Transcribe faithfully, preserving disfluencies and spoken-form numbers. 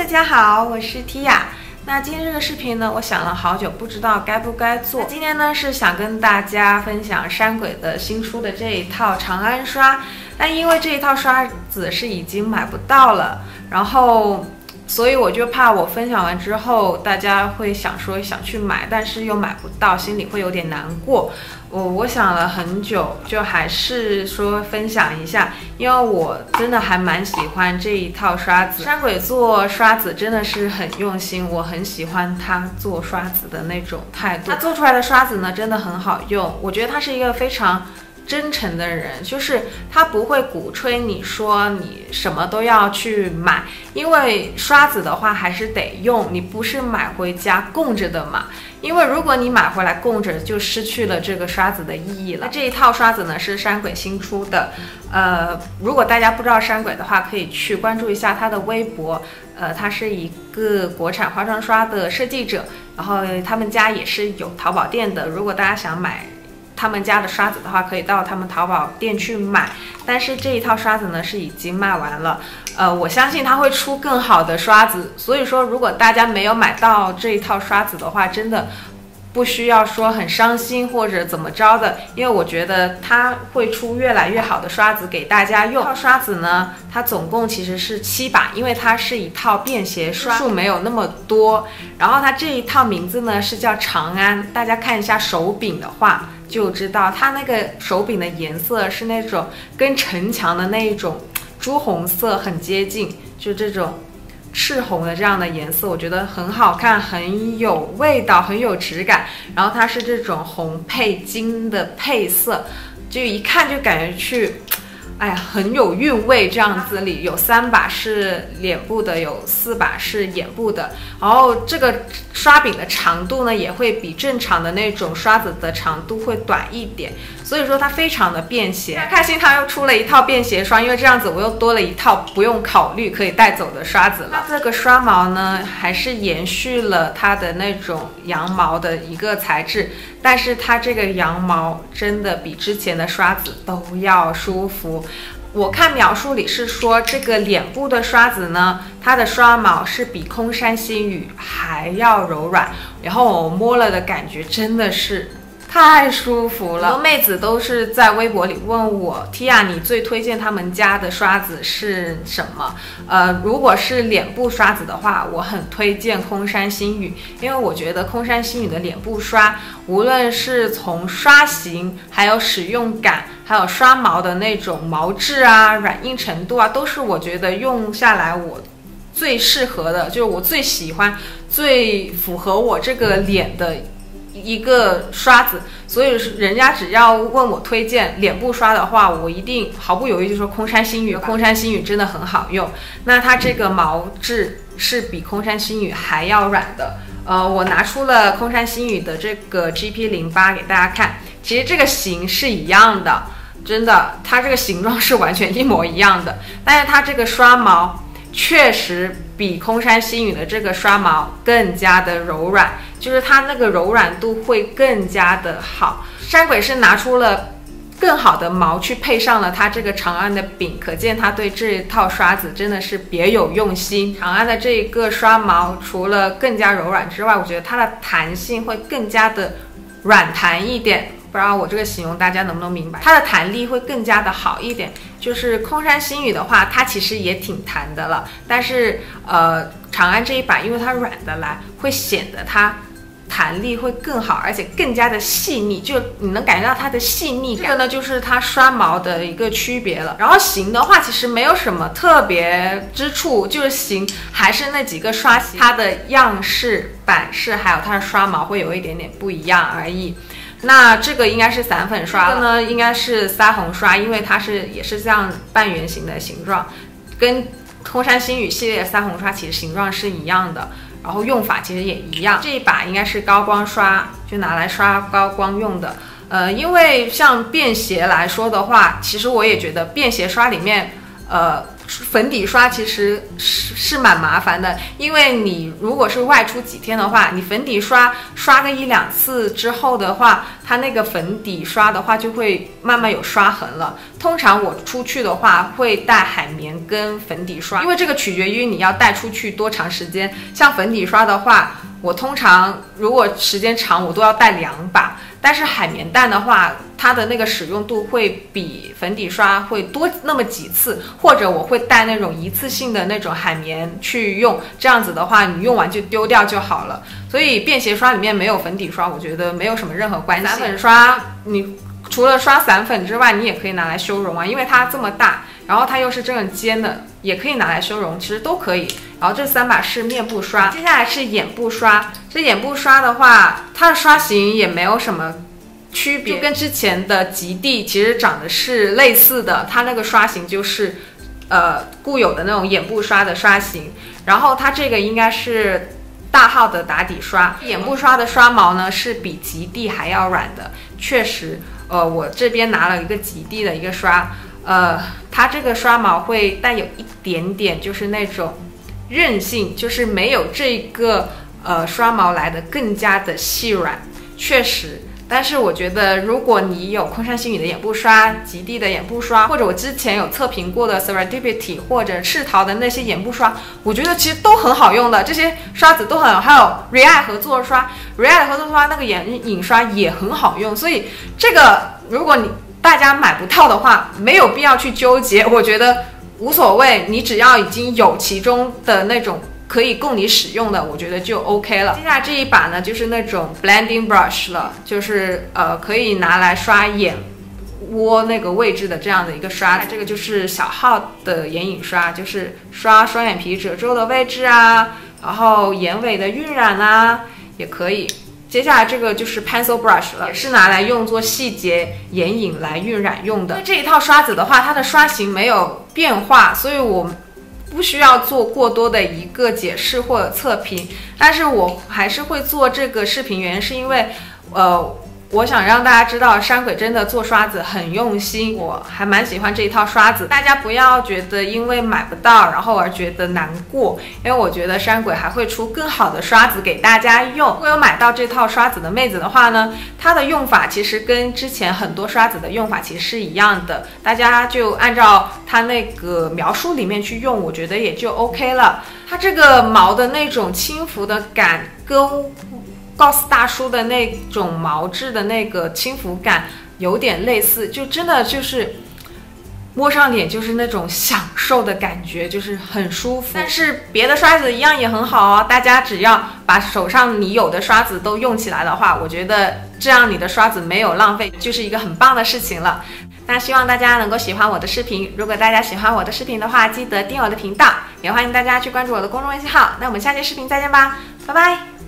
家好，我是 Tia。那今天这个视频呢，我想了好久，不知道该不该做。今天呢是想跟大家分享山鬼的新出的这一套长安刷，但因为这一套刷子是已经买不到了，然后所以我就怕我分享完之后，大家会想说想去买，但是又买不到，心里会有点难过。我我想了很久，就还是说分享一下，因为我真的还蛮喜欢这一套刷子。山鬼做刷子真的是很用心，我很喜欢他做刷子的那种态度。他做出来的刷子呢，真的很好用，我觉得他是一个非常真诚的人，就是他不会鼓吹你说你什么都要去买，因为刷子的话还是得用，你不是买回家供着的嘛。因为如果你买回来供着，就失去了这个刷子的意义了。这一套刷子呢是山鬼新出的，呃，如果大家不知道山鬼的话，可以去关注一下他的微博。呃，他是一个国产化妆刷的设计者，然后他们家也是有淘宝店的。如果大家想买他们家的刷子的话，可以到他们淘宝店去买，但是这一套刷子呢是已经卖完了。呃，我相信他会出更好的刷子，所以说如果大家没有买到这一套刷子的话，真的不需要说很伤心或者怎么着的，因为我觉得他会出越来越好的刷子给大家用。这套刷子呢，它总共其实是七把，因为它是一套便携刷，数没有那么多。然后它这一套名字呢是叫长安，大家看一下手柄的话就知道，它那个手柄的颜色是那种跟城墙的那一种朱红色很接近，就这种赤红的这样的颜色，我觉得很好看，很有味道，很有质感。然后它是这种红配金的配色，就一看就感觉去，哎呀，很有韵味这样子。里有三把是脸部的，有四把是眼部的。然后这个刷柄的长度呢，也会比正常的那种刷子的长度会短一点，所以说它非常的便携。开心它又出了一套便携刷，因为这样子我又多了一套不用考虑可以带走的刷子了。这个刷毛呢，还是延续了它的那种羊毛的一个材质，但是它这个羊毛真的比之前的刷子都要舒服。我看描述里是说，这个脸部的刷子呢，它的刷毛是比空山新雨还要柔软，然后我摸了的感觉真的是太舒服了。很多妹子都是在微博里问我 Tia 你最推荐他们家的刷子是什么？呃，如果是脸部刷子的话，我很推荐空山新雨，因为我觉得空山新雨的脸部刷，无论是从刷型，还有使用感，还有刷毛的那种毛质啊、软硬程度啊，都是我觉得用下来我最适合的，就是我最喜欢、最符合我这个脸的一个刷子。所以人家只要问我推荐脸部刷的话，我一定毫不犹豫就说空山新雨。空山新雨真的很好用，那它这个毛质是比空山新雨还要软的。呃，我拿出了空山新雨的这个 G P 零八 给大家看，其实这个型是一样的，真的，它这个形状是完全一模一样的，但是它这个刷毛确实比空山新雨的这个刷毛更加的柔软，就是它那个柔软度会更加的好。山鬼是拿出了更好的毛去配上了它这个长安的柄，可见它对这套刷子真的是别有用心。长安的这个刷毛除了更加柔软之外，我觉得它的弹性会更加的软弹一点，不知道我这个形容大家能不能明白，它的弹力会更加的好一点。就是空山新雨的话，它其实也挺弹的了，但是呃，长安这一把因为它软的来，会显得它弹力会更好，而且更加的细腻，就你能感觉到它的细腻感。这个呢就是它刷毛的一个区别了。然后型的话其实没有什么特别之处，就是型还是那几个刷型，它的样式、版式还有它的刷毛会有一点点不一样而已。那这个应该是散粉刷，这个呢应该是腮红刷，因为它是也是这样半圆形的形状，跟空山新雨系列的腮红刷其实形状是一样的，然后用法其实也一样。这一把应该是高光刷，就拿来刷高光用的。呃，因为像便携来说的话，其实我也觉得便携刷里面，呃， 粉底刷其实是是蛮麻烦的，因为你如果是外出几天的话，你粉底刷刷个一两次之后的话，它那个粉底刷的话就会慢慢有刷痕了。通常我出去的话会带海绵跟粉底刷，因为这个取决于你要带出去多长时间。像粉底刷的话，我通常如果时间长我都要带两把，但是海绵蛋的话，它的那个使用度会比粉底刷会多那么几次，或者我会带那种一次性的那种海绵去用，这样子的话你用完就丢掉就好了。所以便携刷里面没有粉底刷，我觉得没有什么任何关系。散粉刷你除了刷散粉之外，你也可以拿来修容啊，因为它这么大，然后它又是这种尖的，也可以拿来修容，其实都可以。然后这三把是面部刷，接下来是眼部刷。这眼部刷的话，它的刷型也没有什么区别，就跟之前的极地其实长得是类似的，它那个刷型就是呃固有的那种眼部刷的刷型。然后它这个应该是大号的打底刷，眼部刷的刷毛呢是比极地还要软的，确实，呃，我这边拿了一个极地的一个刷，呃，它这个刷毛会带有一点点就是那种韧性，就是没有这个呃刷毛来的更加的细软，确实。但是我觉得，如果你有空山新语的眼部刷、极地的眼部刷，或者我之前有测评过的 Serendipity 或者赤桃的那些眼部刷，我觉得其实都很好用的，这些刷子都很好。还有 Real 合作刷 ，Real 合作刷那个眼影刷也很好用。所以这个如果你大家买不到的话，没有必要去纠结，我觉得无所谓，你只要已经有其中的那种可以供你使用的，我觉得就 OK 了。接下来这一把呢，就是那种 blending brush 了，就是呃可以拿来刷眼窝那个位置的这样的一个刷。这个就是小号的眼影刷，就是刷双眼皮褶皱的位置啊，然后眼尾的晕染啊也可以。接下来这个就是 pencil brush 了，也是拿来用作细节眼影来晕染用的。这一套刷子的话，它的刷型没有变化，所以我不需要做过多的一个解释或者测评，但是我还是会做这个视频，原因是因为，呃，我想让大家知道山鬼真的做刷子很用心，我还蛮喜欢这一套刷子。大家不要觉得因为买不到然后而觉得难过，因为我觉得山鬼还会出更好的刷子给大家用。如果有买到这套刷子的妹子的话呢，它的用法其实跟之前很多刷子的用法其实是一样的，大家就按照它那个描述里面去用，我觉得也就 OK 了。它这个毛的那种轻浮的感跟告诉大叔的那种毛质的那个轻浮感有点类似，就真的就是摸上脸就是那种享受的感觉，就是很舒服。但是别的刷子一样也很好哦，大家只要把手上你有的刷子都用起来的话，我觉得这样你的刷子没有浪费，就是一个很棒的事情了。那希望大家能够喜欢我的视频，如果大家喜欢我的视频的话，记得订阅我的频道，也欢迎大家去关注我的公众微信号。那我们下期视频再见吧，拜拜。